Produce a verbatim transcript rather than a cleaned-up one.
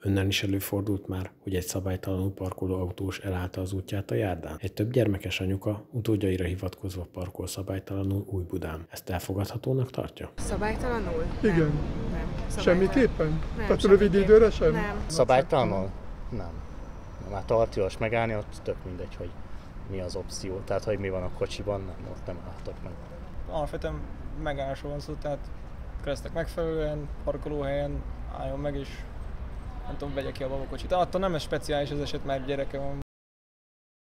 Önnel is előfordult már, hogy egy szabálytalanul parkoló autós elállta az útját a járdán? Egy több gyermekes anyuka utódjaira hivatkozva parkol szabálytalanul Újbudán. Ezt elfogadhatónak tartja? Szabálytalanul? Igen. Nem. nem. Semmiképpen? Nem, Tehát rövid semmiképp. időre sem? Nem. Szabálytalanul? Nem. Már tartós megállni, ott tök mindegy, hogy mi az opció. Tehát, hogy mi van a kocsiban, nem, ott nem álltok meg. Alapvetően megállásról van szó, tehát keresztek megfelelően, parkolóhelyen álljon meg, és nem tudom, vegye ki a babakocsit. Attól nem ez speciális az eset, mert gyereke van,